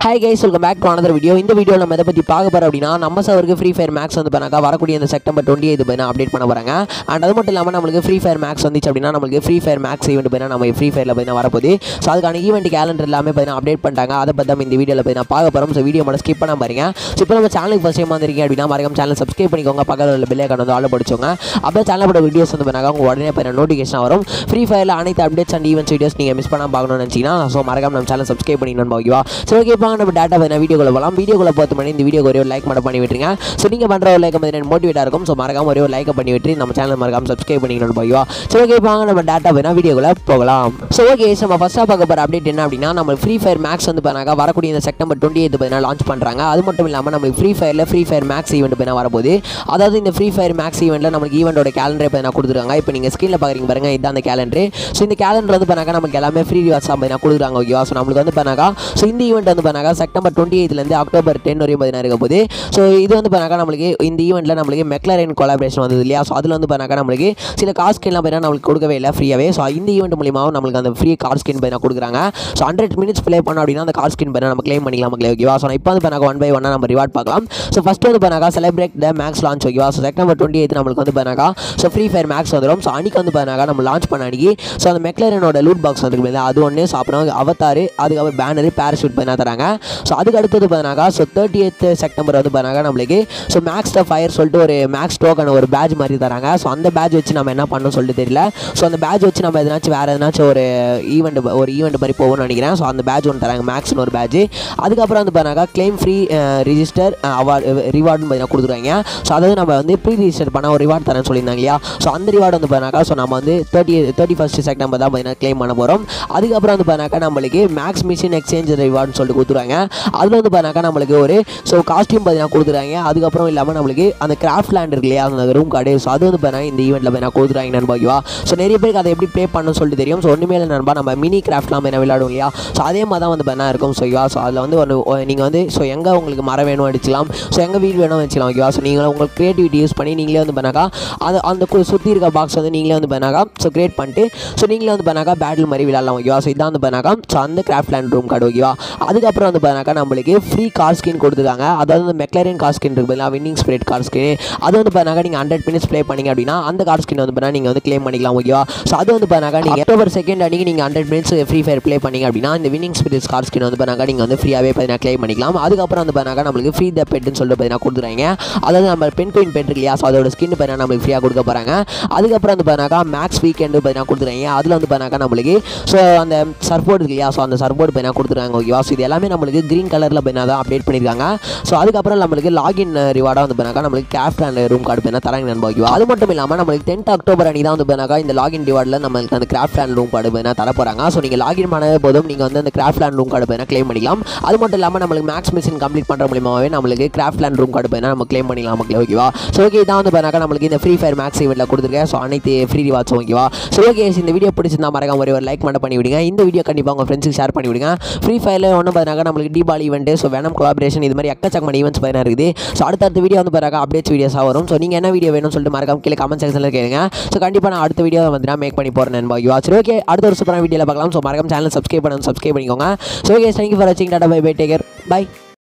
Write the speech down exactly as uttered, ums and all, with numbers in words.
Hi guys, welcome back to another video. இந்த video நம்ம எதை பத்தி பார்க்க போறோம் அப்படினா நம்ம சர்வருக்கு Free Fire Max வந்து பண்ணாக்க வரக்கூடிய இந்த செப்டம்பர் twenty-eighth பைனா அப்டேட் பண்ண போறாங்க. அண்ட் அது மட்டும் இல்லாம நமக்கு Free Fire Max வந்துச்சு அப்படினா நமக்கு Free Fire Max ஈவென்ட் பைனா நம்ம Free Fireல பைனா வரப்போகுது. சோ அதுக்கான ஈவென்ட் கேலண்டர் எல்லாமே பைனா அப்டேட் பண்ணிட்டாங்க. அத பத்தி நம்ம இந்த வீடியோல பைனா பார்க்க போறோம். சோ வீடியோ மட்டும் ஸ்கிப் பண்ணாம பாருங்க. சோ இப்போ நம்ம சேனலுக்கு ஃபர்ஸ்ட் டைம் வந்திருக்கீங்க அப்படினா மறக்காம சேனலை சப்ஸ்கிரைப் பண்ணிக்கோங்க. பக்கத்துல உள்ள பெல் ஐகான் வந்து ஆல் படிச்சோங்க. அப்போ சேனலோட வீடியோஸ் வந்து பண்ணாங்க உங்க உடனே பைனா நோட்டிஃபிகேஷன் வரும். Free Fireல அனைத்து அப்டேட்ஸ் அண்ட் ஈவென்ட்ஸ் வீடியோஸ் நீங்க மிஸ் பண்ணாம பார்க்கணும்னு நினைச்சீங்கன்னா சோ மறக்காம நம்ம சேனலை சப்ஸ்கிரைப் பண்ணிக்கணும் ஓகேவா. சோ ஓகே பாங்க நம்ம டேட்டா பைனா வீடியோக்குள்ள போலாம். வீடியோக்குள்ள பார்த்து பண்ணி இந்த வீடியோக்கு ஒரே ஒரு லைக் மட்டும் பண்ணி விட்டுருங்க. ஸோ நீங்கள் பண்ணுற ஒரு லைக் வந்து மோட்டிவேட்டாக இருக்கும். ஸோ மறக்காம ஒரே ஒரு லைக் பண்ணி விட்டு நம்ம சேனல் மறக்காம சப்ஸ்கிரைப் பண்ணிக்கணும் போய்வா. ஸோ ஓகே வாங்க நம்ம டேட்டா வேணா வீடியோக்குள்ள போகலாம். ஸோ ஓகே நம்ம ஃபர்ஸ்ட்டாக பார்க்க போகிற அப்டேட் என்ன அப்படின்னா நம்ம Free Fire Max வந்து பண்ணாங்க வரக்கூடிய இந்த செப்டம்பர் twenty-eighth பார்த்தீங்கன்னா லான்ச் பண்ணுறாங்க. அது மட்டும் இல்லாமல் நம்ம Free Fireல Free Fire Max ஈவெண்ட் பண்ண வரப்போகுது. அதாவது இந்த Free Fire Max ஈவெண்ட்டில் நமக்கு ஈவெண்ட்டோட கேலண்டரை பார்த்தீங்கன்னா கொடுத்துருக்காங்க. இப்போ நீங்கள் ஸ்க்ரீனில் பார்க்குறீங்க பாருங்க, இதுதான் அந்த கேலண்டர். ஸோ இந்த கேலண்டர் வந்து பண்ணாங்க நமக்கு எல்லாமே ஃப்ரீ ரிவார்ட்ஸ் பார்த்தீங்கன்னா கொடுக்குறாங்க ஓகேவா. ஸோ நம்மளுக்கு வந்து பண்ணாங்க ஸோ இந்த ஈவெண்ட் வந்து பண்ணாங்க செப்டம்பர் twenty-eighth அக்டோபர் ten வரையும் பார்த்தீங்கன்னா இருக்க போது. ஸோ இது வந்து பண்ணாக்கா நம்மளுக்கு இந்த ஈவெண்ட்டில் நம்மளுக்கு மெக்லரன் கொலாபரேஷன் வந்தது இல்லையா. ஸோ அதில் வந்து பண்ணாக்கா நம்மளுக்கு சில கார் ஸ்கின்லாம் பார்த்தீங்கன்னா நம்மளுக்கு கொடுக்கவே இல்லை ஃப்ரீயாகவே. ஸோ இந்த ஈவெண்ட் மூலியமாக நம்மளுக்கு அந்த ஃப்ரீ கார் ஸ்கின் பார்த்தீங்கன்னா கொடுக்குறாங்க. ஸோ ஹண்ட்ரட் மினிட்ஸ் ப்ளே பண்ணோம் அப்படின்னா அந்த கார் ஸ்கின் பார்த்தீங்கன்னா நம்ம கிளைம் பண்ணிக்கலாம் மக்களே ஓகேவா. ஸோ இப்போ வந்து பண்ணாக்கா ஒன் பை ஒன்னாக நம்ம ரிவார்ட் பார்க்கலாம். ஸோ ஃபஸ்ட்டு வந்து பண்ணாக்கா செலிப்ரேட் த மேக்ஸ் லான்ச் ஓகேவா. ஸோ செப்டம்பர் twenty-eighth நம்மளுக்கு வந்து பண்ணாக்கா ஸோ Free Fire Max வந்துடும். ஸோ அன்றைக்கி வந்து பண்ணாக்கா நம்ம லான்ச் பண்ண அன்றைக்கி ஸோ அந்த மெக்லரனோட லூட் பாக்ஸ் வந்துருக்கு அது ஒன்று. ஸோ அப்புறம் அவத்தார் அதுக்கப்புறம் பேனரு பேராஷூட் பண்ணி தராங்க. ஸோ அதுக்கு அடுத்தது பண்ணாக்கா ஸோ தேர்ட்டியத் செப்டம்பர் வந்து பண்ணாக்கா நம்மளுக்கு ஸோ மேக்ஸ் த ஃபயர் சொல்லிட்டு ஒரு மேக்ஸ் டோக்கன் ஒரு பேட்ச் மாதிரி தராங்க. ஸோ அந்த பேட்ச் வச்சு நம்ம என்ன பண்ணணும்னு சொல்லிட்டு தெரியல. ஸோ அந்த பேட்ச் வச்சு நம்ம எதனாச்சும் வேறு எதனாச்சும் ஒரு ஈவெண்ட் ஒரு ஈவெண்ட் மாதிரி போகணும்னு நினைக்கிறேன். ஸோ அந்த பேட்ச் ஒன்று தராங்க மேக்ஸ்னு ஒரு பேட்ச். அதுக்கப்புறம் வந்து பண்ணாக்கா கிளைம் ஃப்ரீ ரிஜிஸ்டர் அவார்டு ரிவார்டுன்னு பார்த்தீங்கன்னா கொடுத்துருவாங்க. ஸோ அதாவது நம்ம வந்து ப்ரீ ரிஜிஸ்டர் பண்ண ஒரு ரிவார்டு தரேன்னு சொல்லியிருந்தாங்க இல்லையா. ஸோ அந்த ரிவார்டு வந்து பண்ணாக்கா ஸோ நம்ம வந்து தேர்ட்டி தேர்ட்டி ஃபஸ்ட் செப்டம்பர் தான் பார்த்தீங்கன்னா கிளைம் பண்ண போகிறோம். அதுக்கப்புறம் வந்து பண்ணாக்கா நம்மளுக்கு மேக்ஸ் மிஷின் எக்ஸ்சேஞ்ச் ரிவார்டுன்னு சொல்லிட்டு கொடுத்துருவாங்க. அதில் வந்து பண்ணாக்கா நம்மளுக்கு ஒரு ஸோ காஸ்டியூம் பார்த்தீங்கன்னா கொடுத்துருவாங்க. அதுக்கப்புறம் இல்லாமல் நம்மளுக்கு அந்த கிராஃப்ட் லேண்ட் இருக்கு இல்லையா அந்த ரூம் கார்டு. ஸோ அது வந்து பார்த்தீங்கன்னா இந்த ஈவெண்ட்டில் பார்த்தீங்கன்னா கொடுத்துருவாங்க நண்பா ஓகேவா. ஸோ நிறைய பேருக்கு அதை எப்படி ப்ளே பண்ணணும்னு சொல்லிட்டு தெரியும். ஸோ ஒன்றுமே இல்லை நண்பா, நம்ம மினி கிராஃப்ட்லாம் என்ன விளையாடும் இல்லையா. ஸோ அதே மாதிரி தான் வந்து பார்த்தீங்கன்னா இருக்கும். ஸோ ஓகேவா. ஸோ அதில் வந்து ஒன்று நீங்கள் வந்து ஸோ எங்கே உங்களுக்கு மரம் வேணும் அடிச்சிக்கலாம். ஸோ எங்கே வீடு வேணும் வச்சுக்கலாம் ஓகேவா. ஸோ நீங்கள் உங்களுக்கு க்ரியேட்டிவிட்டி யூஸ் பண்ணி நீங்களே வந்து பண்ணாக்கா அது அந்த சுற்றி இருக்க பாக்ஸ் வந்து நீங்களே வந்து பண்ணாக்கா ஸோ கிரியேட் பண்ணிட்டு ஸோ நீங்களே வந்து பண்ணாக்கா பேட்டில் மாதிரி விளையாடலாம் ஓகேவா. ஸோ இதான் வந்து பண்ணாக்கா ஸோ அந்த கிராஃப்ட் லேண்ட் ரூம் கார்டு ஓகேவா. அதுக்கப்புறம் வந்து பண்ணாக்கா நம்மளுக்கு ஃப்ரீ கார் ஸ்கின் கொடுத்துருக்காங்க. அதாவது வந்து மெக்லரன் கார் ஸ்கின் இருக்கு பார்த்தீங்களா, வின்னிங் ஸ்பிரிட் கார் ஸ்கின். அது வந்து பண்ணாக்கா நீங்கள் ஹண்ட்ரட் மினிட்ஸ் ப்ளே பண்ணிங்க அப்படின்னா அந்த கார் ஸ்கின் வந்து பண்ணால் நீங்கள் வந்து கிளைம் பண்ணிக்கலாம் ஓகேவா. ஸோ அது வந்து பண்ணாக்கா நீங்கள் அக்டோபர் செகண்ட் அன்றைக்கி நீங்கள் hundred minutes free fire play பண்ணிங்க அப்படின்னா இந்த வின்னிங் ஸ்பிரிட் கார் ஸ்கின் வந்து பண்ணாக்கா நீங்கள் வந்து ஃப்ரீயாகவே பார்த்தீங்கன்னா கிளைம் பண்ணிக்கலாம். அதுக்கப்புறம் வந்து பண்ணாக்கா நம்மளுக்கு ஃப்ரீ த பெட்னு சொல்லிட்டு பார்த்தீங்கன்னா கொடுத்துறாங்க. அதாவது நம்ம பென் குயின் பெட் இருக்கு இல்லையா. ஸோ அதோட ஸ்கின் பார்த்தீங்கன்னா நம்மளுக்கு ஃப்ரீயாக கொடுக்க போகிறாங்க. அதுக்கப்புறம் வந்து பண்ணாக்கா மேக்ஸ் வீக்கெண்டு பார்த்தீங்கன்னா கொடுத்துறாங்க. அதில் வந்து பண்ணாக்கா நம்மளுக்கு ஸோ அந்த சர்போர்ட் இருக்கு இல்லையா. ஸோ அந்த சர்போர்ட் பார்த்தீங்கன்னா கொடுத்துருக்காங்க ஓகேவா. ஸோ இது எல்லாமே நம்மளுக்கு க்ரீன் கலரில் பார்த்தீங்கன்னா தான் அப்டேட் பண்ணியிருக்காங்க. ஸோ அதுக்கப்புறம் நம்மளுக்கு லாகின் ரிவார்டாக வந்து பண்ணாக்கா நம்மளுக்கு கிராஃப்ட் அண்ட் ரூம் கார்டு பண்ணால் தராங்க நண்பா ஓகேவா. அது மட்டும் இல்லாமல் நம்மளுக்கு டென்த் அக்டோபர் அன்றைக்கி தான் வந்து பண்ணாக்கா இந்த லாகின் ரிவார்டில் நம்மளுக்கு அந்த கிராஃப்ட் அண்ட் ரூம் கார்டு பண்ணால் தர போகிறாங்க. ஸோ நீங்கள் லாகின் பண்ண போதும் நீங்கள் வந்து அந்த கிராஃப்ட் அண்ட் ரூம் கார்டு பண்ணால் கிளைம் பண்ணிக்கலாம். அது மட்டும் இல்லாமல் நம்மளுக்கு மேக்ஸ் மிஷின் கம்ப்ளீட் பண்ணுற மூலியமாகவே நம்மளுக்கு கிராஃப்ட் அண்ட் ரூம் கார்டு பண்ணால் நம்ம கிளைம் பண்ணிக்கலாம் மக்களே ஓகேவா. ஸோ ஓகே இதான் வந்து பண்ணாக்கா நம்மளுக்கு இந்த Free Fire Max ஈவெண்ட்டில் கொடுத்துருக்கேன். ஸோ அனைத்து ஃப்ரீ ரிவார்ட்ஸ் ஓகேவா. ஸோ ஓகே இந்த வீடியோ பிடிச்சிருந்தா மறக்காம ஒரே ஒரு லைக் மட்டும் பண்ணி விடுங்க. இந்த வீடியோ கண்டிப்பாக உங்கள் ஃப்ரெண்ட்ஸுக்கு ஷேர் பண்ணி விடுங்க. Free Fireல ஒன்றும் பார்த்தீங்கன்னா நம்மளுக்கு தீபாவளி ஈவெண்ட் ஸோ வேணும் கொலாபரேஷன் இது மாதிரி எக்கச்சக்கமான ஈவெண்ட்ஸ் பார்த்தீங்கன்னா இருக்குது. ஸோ அடுத்த வீடியோ வந்து பார்த்தா அப்டேட்ஸ் வீடியோஸாக வரும். ஸோ நீங்கள் என்ன வீடியோ வேணும்னு சொல்லிட்டு மறக்காம கீழே கமெண்ட் செக்ஷனில் கேளுங்க. ஸோ கண்டிப்பாக நான் அடுத்த வீடியோ வந்து நான் மேக் பண்ணி போகிறேன் நண்பா ஓகேவா. சரி ஓகே அடுத்த ஒரு சூப்பரான வீடியோவில் பார்க்கலாம். ஸோ மறக்காம சேனல் சப்ஸ்கிரைப் பண்ணணும் சப்ஸ்கிரைப் பண்ணிக்கோங்க. ஸோ ஓகே தேங்க்யூ ஃபார் வாட்சிங். Tata bye bye take care by.